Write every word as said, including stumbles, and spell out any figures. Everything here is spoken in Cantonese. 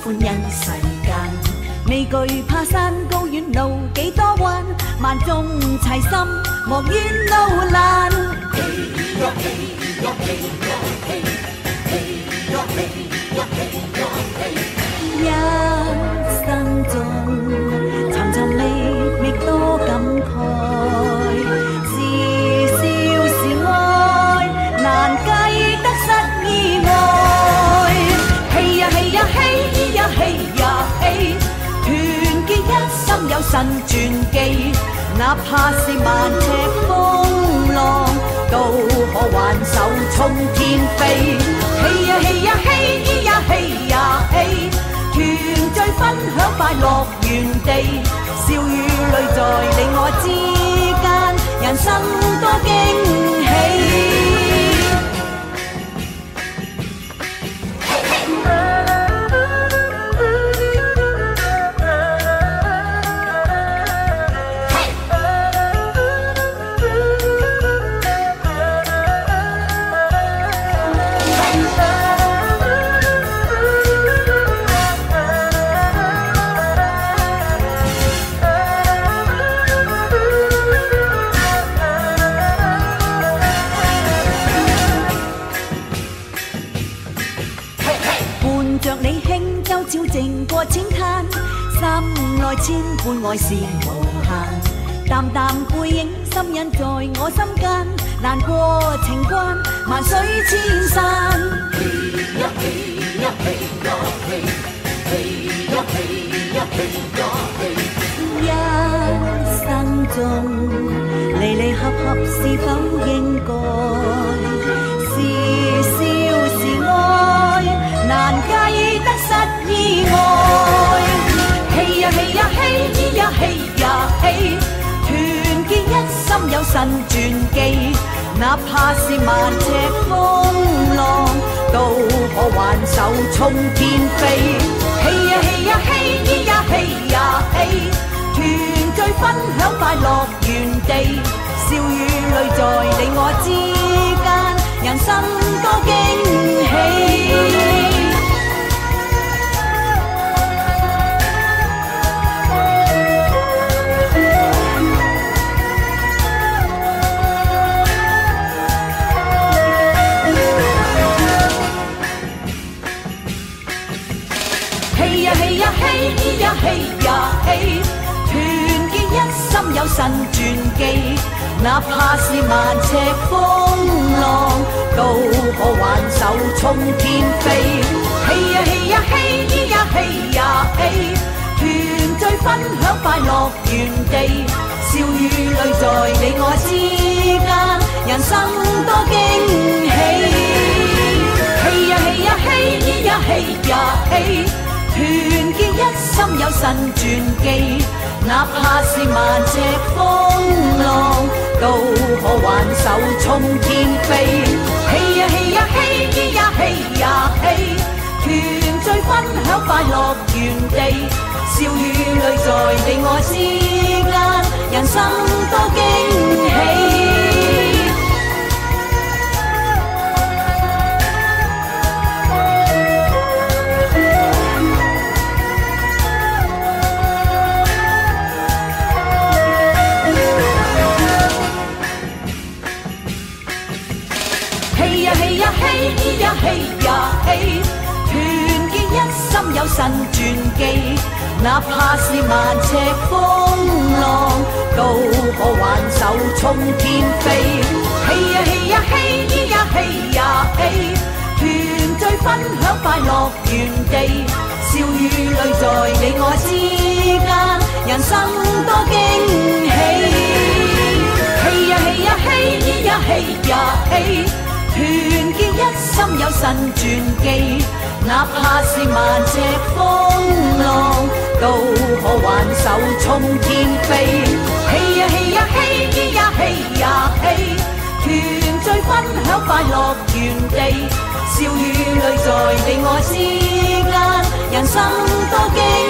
歡欣世間，未懼怕山高遠路幾多彎，萬眾齊心莫怨路難。 嘿呀嘿呀嘿呀嘿，嘿呀嘿呀嘿呀嘿， 一生中尋尋覓覓多感慨，是笑是愛難計得失意外。嘿呀嘿呀嘿呀嘿呀嘿，團結一心有神傳記，哪怕是萬尺風浪，都可挽手衝天飛。嘿呀嘿呀嘿呀嘿呀嘿，團聚分享快樂原地，笑與淚在你我之間，人生多驚喜。照靜過淺灘，心內千般愛是無限，淡淡背影深印在我心間，難過情關萬水千山。 嘿呀嘿呀嘿呀嘿，嘿呀嘿呀嘿呀嘿， 一生中離離合合是否應該，是笑是愛難計得失意外。嘿呀嘿呀嘿呀嘿呀嘿，團結一心有神傳記，哪怕是萬尺風浪，都可挽手衝天飛。嘿呀嘿呀嘿呀嘿呀嘿，團聚分享快樂原地，笑與淚在你我之間，人生多驚喜。嘿呀嘿呀嘿呀嘿呀嘿，團結一心有神傳記，哪怕是萬尺風浪，都可挽手衝天飛。嘿呀嘿呀嘿呀嘿呀嘿，團聚分享快樂原地，笑與淚在你我之間，人生多驚喜。嘿呀嘿呀嘿呀嘿呀嘿，團結一心有神傳記，哪怕是萬尺風浪，都可挽手衝天飛。嘿呀嘿呀嘿呀嘿呀嘿，團聚分享快樂原地，笑與淚在你我之間，人生多驚喜。嘿呀嘿呀嘿呀嘿呀嘿，團結一心有神傳記，哪怕是萬尺風浪，都可挽手衝天飛。嘿呀嘿呀嘿呀嘿呀嘿，團聚分享快樂原地，笑與淚在你我之間，人生多驚喜。嘿呀嘿呀嘿呀嘿呀嘿，團結一心有神傳記，哪怕是萬尺風浪，都可挽手衝天飛。嘿呀嘿呀嘿呀嘿呀嘿，團聚分享快樂原地，笑與淚在你我之間，人生多驚